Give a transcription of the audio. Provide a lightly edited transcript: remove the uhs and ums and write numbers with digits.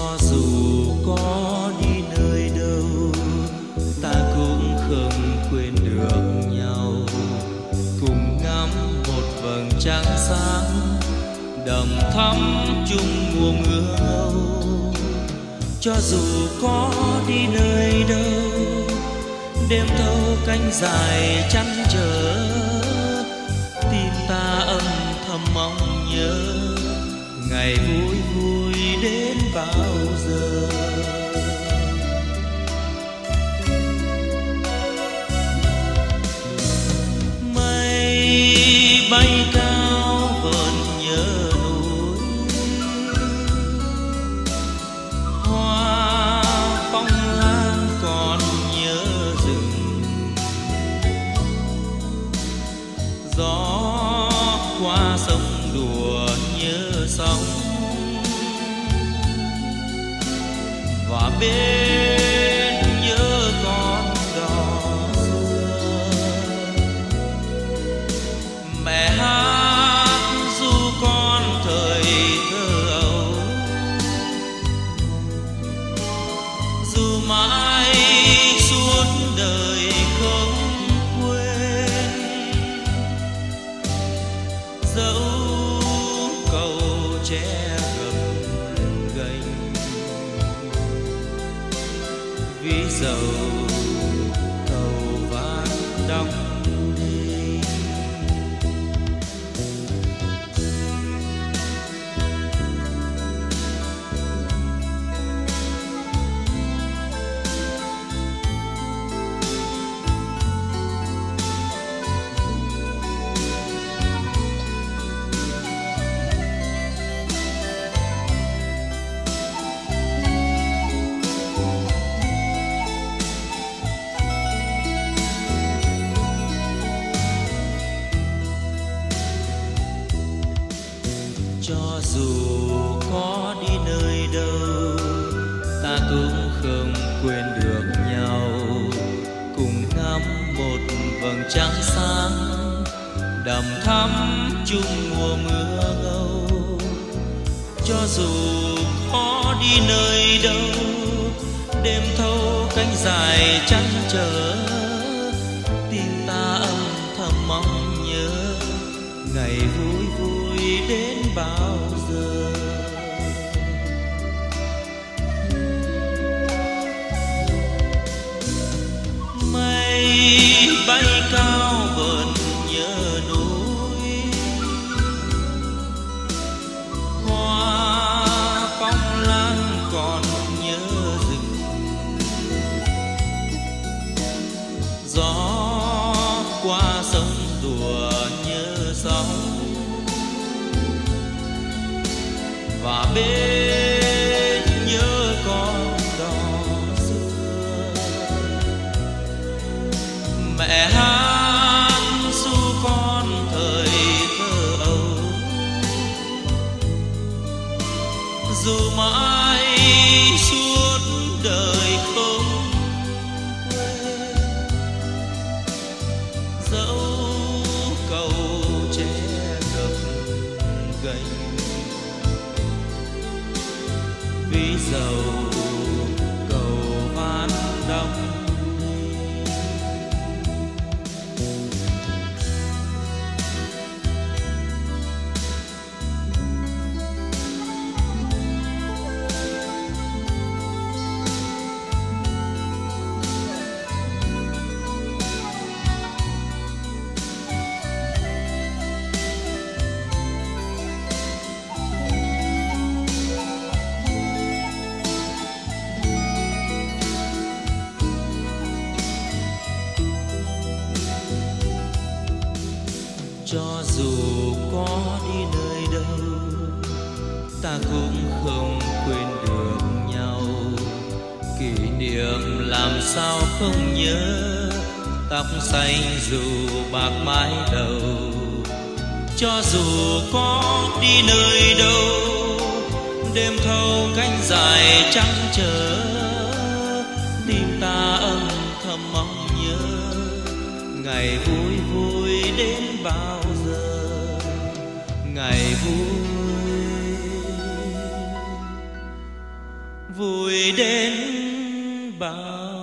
Cho dù có đi nơi đâu, ta cũng không quên được nhau, cùng ngắm một vầng trăng sáng đầm thắm chung mùa mưa âu. Cho dù có đi nơi đâu, đêm thâu cánh dài chăn trở, tim ta âm thầm mong nhớ ngày vui vui đến bao giờ. Mây bay cao vẫn nhớ núi, hoa phong lan còn nhớ rừng, gió qua sông đùa nhớ sóng, và bên nhớ con đò xưa. Mẹ hát ru con thời thơ ấu, dù mãi suốt đời không quên. Dẫu cầu tre gập ghềnh, vì dầu cầu ván đong đinh. Cho dù có đi nơi đâu, ta cũng không quên được nhau, cùng ngắm một vầng trăng sáng đầm thắm chung mùa mưa ngâu. Cho dù có đi nơi đâu, đêm thâu cánh dài chăn trở, tim ta âm thầm mong nhớ ngày vui vui đến bao giờ. Mây bay cao vẫn nhớ núi, hoa phong lan còn nhớ rừng, gió qua sông đùa nhớ sóng, và bên nhớ con đò xưa. Mẹ hát ru con thời thơ ấu, dù mãi suốt đời không quên. Dẫu cầu tre gập ghềnh, vì dầu cầu ván đong. Cho dù có đi nơi đâu, ta cũng không quên được nhau, kỷ niệm làm sao không nhớ, tóc xanh dù bạc mái đầu. Cho dù có đi nơi đâu, đêm thâu cánh dài trắng trở, tim ta âm thầm mong nhớ ngày vui vui đến bao giờ. Ngày vui vui đến bao